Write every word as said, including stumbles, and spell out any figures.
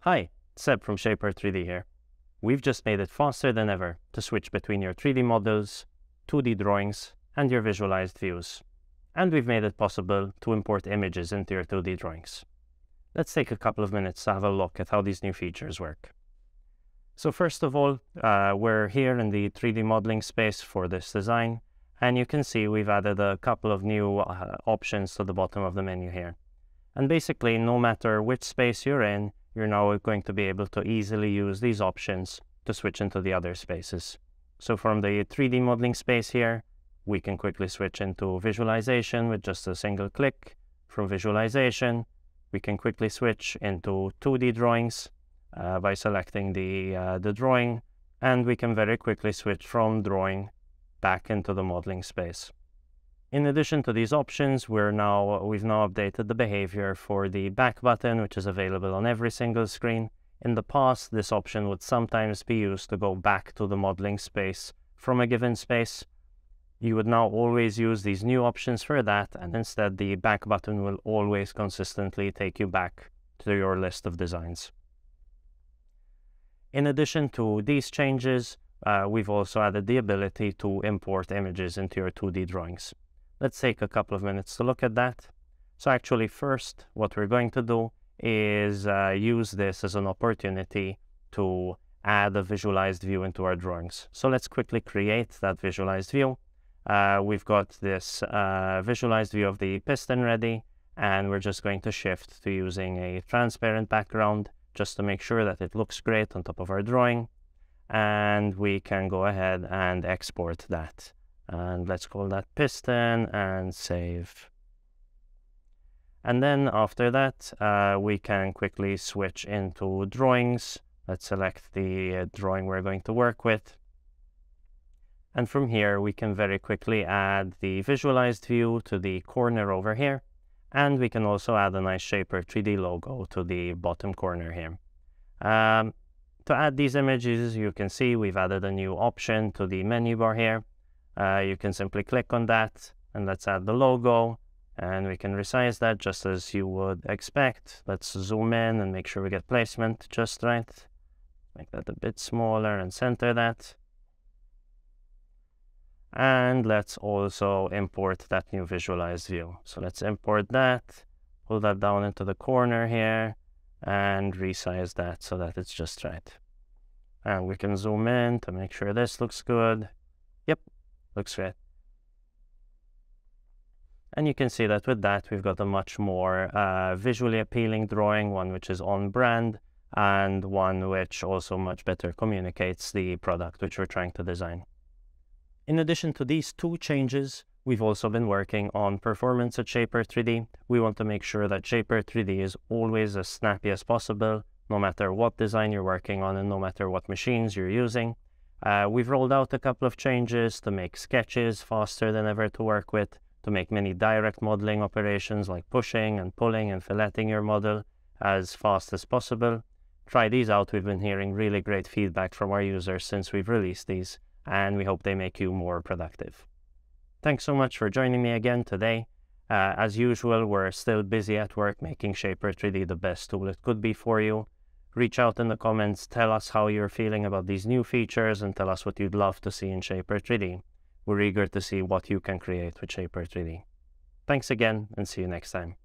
Hi, Seb from Shapr three D here. We've just made it faster than ever to switch between your three D models, two D drawings, and your visualized views. And we've made it possible to import images into your two D drawings. Let's take a couple of minutes to have a look at how these new features work. So first of all, uh, we're here in the three D modeling space for this design, and you can see we've added a couple of new uh, options to the bottom of the menu here. And basically, no matter which space you're in, you're now going to be able to easily use these options to switch into the other spaces. So from the three D modeling space here, we can quickly switch into visualization with just a single click. From visualization, we can quickly switch into two D drawings uh, by selecting the, uh, the drawing, and we can very quickly switch from drawing back into the modeling space. In addition to these options, we're now, we've now updated the behavior for the back button, which is available on every single screen. In the past, this option would sometimes be used to go back to the modeling space from a given space. You would now always use these new options for that, and instead the back button will always consistently take you back to your list of designs. In addition to these changes, uh, we've also added the ability to import images into your two D drawings. Let's take a couple of minutes to look at that. So actually first, what we're going to do is uh, use this as an opportunity to add a visualized view into our drawings. So let's quickly create that visualized view. Uh, we've got this uh, visualized view of the piston ready, and we're just going to shift to using a transparent background just to make sure that it looks great on top of our drawing. And we can go ahead and export that. And let's call that piston and save. And then after that, uh, we can quickly switch into drawings. Let's select the uh, drawing we're going to work with. And from here, we can very quickly add the visualized view to the corner over here. And we can also add a nice Shapr three D logo to the bottom corner here. Um, to add these images, you can see we've added a new option to the menu bar here. Uh, you can simply click on that, and let's add the logo, and we can resize that just as you would expect. Let's zoom in and make sure we get placement just right. Make that a bit smaller and center that. And let's also import that new visualized view. So let's import that, pull that down into the corner here, and resize that so that it's just right. And we can zoom in to make sure this looks good. Yep. Looks great. And you can see that with that, we've got a much more uh, visually appealing drawing, one which is on brand, and one which also much better communicates the product which we're trying to design. In addition to these two changes, we've also been working on performance at Shapr three D. We want to make sure that Shapr three D is always as snappy as possible, no matter what design you're working on and no matter what machines you're using. Uh, we've rolled out a couple of changes to make sketches faster than ever to work with, to make many direct modeling operations like pushing and pulling and filleting your model as fast as possible. Try these out. We've been hearing really great feedback from our users since we've released these, and we hope they make you more productive. Thanks so much for joining me again today. Uh, as usual, we're still busy at work making Shapr three D the best tool it could be for you. Reach out in the comments, tell us how you're feeling about these new features, and tell us what you'd love to see in Shapr three D. We're eager to see what you can create with Shapr three D. Thanks again, and see you next time.